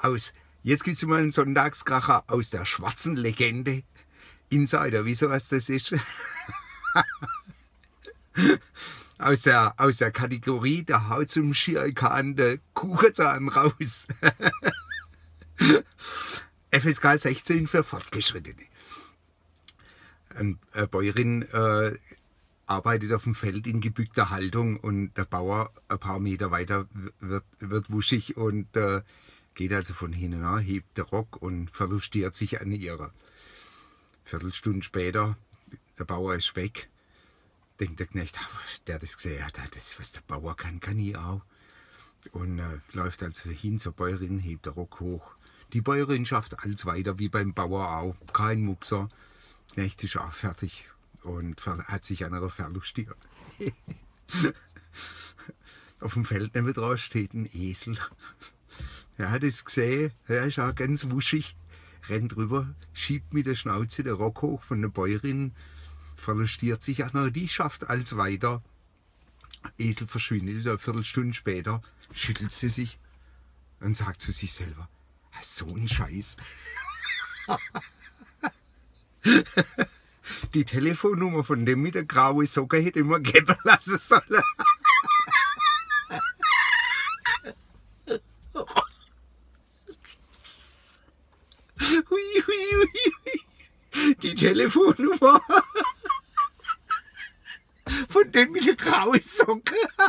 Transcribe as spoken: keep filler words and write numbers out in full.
aus. Jetzt gibt es mal einen Sonntagskracher aus der schwarzen Legende. Insider, wieso was das ist? aus, der, aus der Kategorie, der haut zum Schirkan der Kuchenzahn raus. F S K sechzehn für Fortgeschrittene. Eine Bäuerin äh, arbeitet auf dem Feld in gebückter Haltung und der Bauer ein paar Meter weiter wird, wird wuschig und äh, geht also von hinten an, hebt den Rock und verlustiert sich an ihrer. Viertelstunde später, der Bauer ist weg, denkt der Knecht, der das gesehen hat, das, was der Bauer kann, kann ich auch. Und äh, läuft also hin zur Bäuerin, hebt den Rock hoch. Die Bäuerin schafft alles weiter wie beim Bauer auch, kein Muckser. Der Knecht ist auch fertig und hat sich an einer verlustiert. Auf dem Feld nebenan steht ein Esel. Er hat es gesehen, er ist auch ganz wuschig, rennt rüber, schiebt mit der Schnauze den Rock hoch von der Bäuerin, verlustiert sich, ach, die schafft alles weiter. Esel verschwindet, eine Viertelstunde später schüttelt sie sich und sagt zu sich selber, so ein Scheiß. Die Telefonnummer von dem mit der grauen Socke hätte immer geben lassen sollen. Hui, hui, hui, hui. Die Telefonnummer von dem mit der grauen Socke.